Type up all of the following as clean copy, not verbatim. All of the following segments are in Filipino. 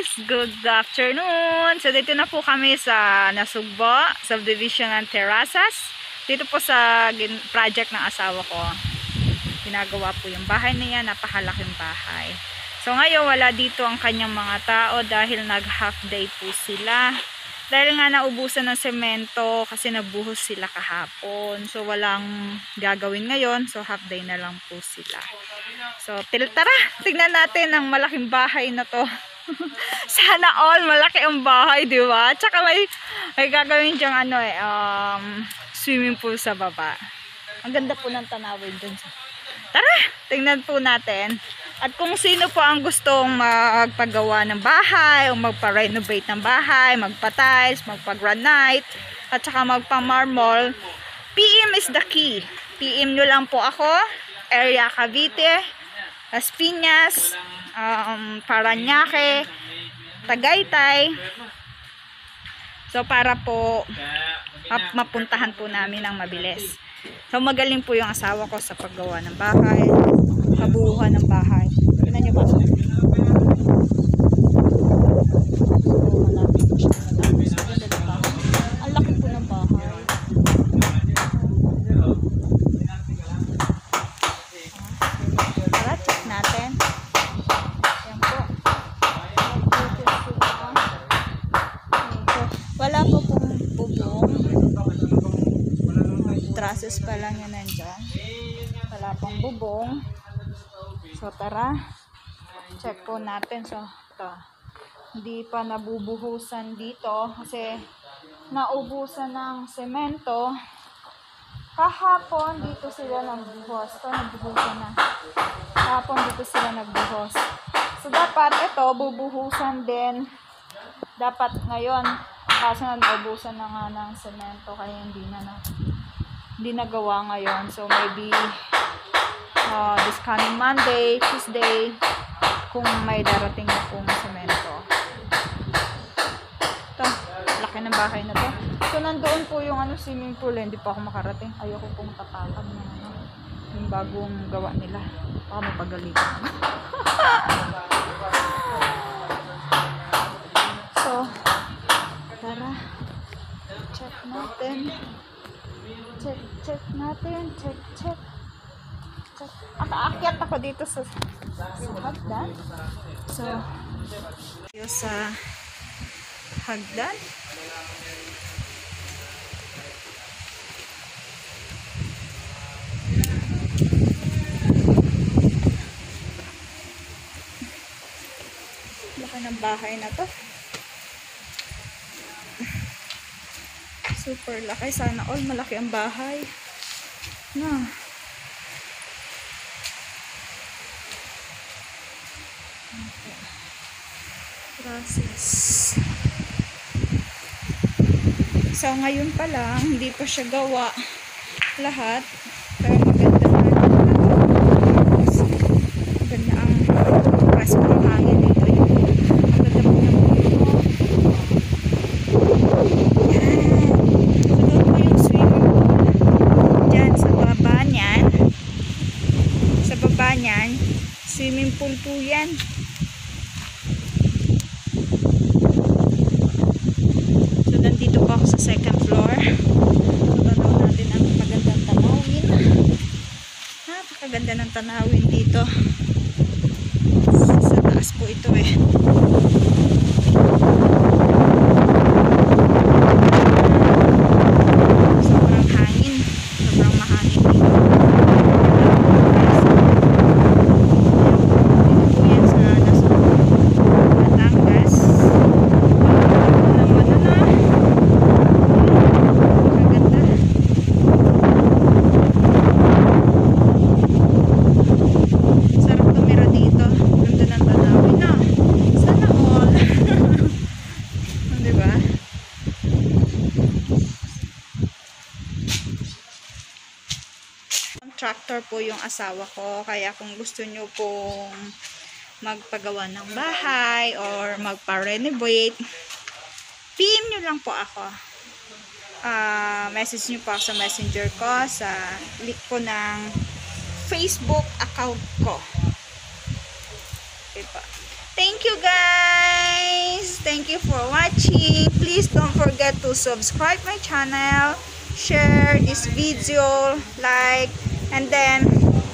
guys! Good afternoon! So dito na po kami sa Nasugbo, subdivision ng Terrazas. Dito po sa project ng asawa ko. Ginagawa po yung bahay na yan, napakalaking bahay. So ngayon wala dito ang kanyang mga tao dahil nag half day po sila. Dahil nga naubusan ng semento kasi nabuhos sila kahapon. So walang gagawin ngayon, so half day na lang po sila. So tara, tignan natin ang malaking bahay na to. Sana all malaki ang bahay, di ba? Tsaka may gagawin diyang swimming pool sa baba. Ang ganda po ng tanawin dun. Tara, tignan po natin. At kung sino po ang gustong magpagawa ng bahay o magpa-renovate ng bahay, magpa-tiles, magpa-granite, at saka magpa-marmol, PM is the key. PM nyo lang po ako, area Cavite, Las Piñas, Parañaque, Tagaytay. So para po mapuntahan po namin ng mabilis. So magaling po yung asawa ko sa paggawa ng bahay, kabuuhan ng bahay. Tingnan niyo ba? Ang laki po ng bahay. Tara, check natin. Yan po. Wala po pong bubong. Trusses pa lang yan nandyan. Wala pong bubong. So tara, check po natin. So ito, hindi pa nabubuhusan dito kasi naubusan ng semento. Kahapon dito sila nagbuhos. Ito, nagbuhusan na. Kahapon dito sila nagbuhos. So dapat ito, bubuhusan din. Dapat ngayon, kaso na naubusan na nga ng semento kaya hindi nagawa ngayon. So maybe this coming Monday, Tuesday, kung may darating na pong semento. Ito, laki ng bahay na to. So nandoon po yung swimming pool, hindi pa ako makarating. Ayoko pong tapakan yung bagong gawa nila. Baka mapagalitan. So tara, check natin. Check natin. Check. Aakyat ako dito sa hagdan. So, dito sa hagdan. Laki ng bahay na to. Super laki. Sana all malaki ang bahay. Na. Process. So ngayon pa lang hindi pa siya gawa lahat, pero maganda ang press ng hangin dito. Maganda po ng yan. So doon po yung swimming pool dyan sa baba niyan. Sa baba niyan swimming pool po yan. Dito po ako sa second floor. Tanaw natin ang magandang tanawin. Napakaganda ng tanawin dito. Sa taas po ito eh. Sobrang hangin. Sobrang mahangin dito. Dito po yan sa Batangas. Contractor po yung asawa ko, kaya kung gusto nyo pong magpagawa ng bahay or magpa-renovate, PM nyo lang po ako. Message nyo po ako sa messenger ko, sa link ko ng Facebook account ko. Okay po. Thank you guys! you for watching. Please don't forget to subscribe my channel, share this video, like, and then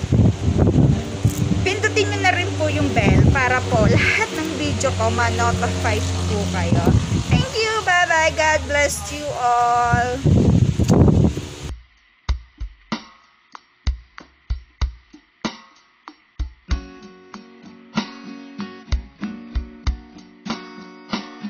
pindutin nyo na rin po yung bell para po lahat ng video ko ma-notify po kayo. Thank you. Bye-bye. God bless you all.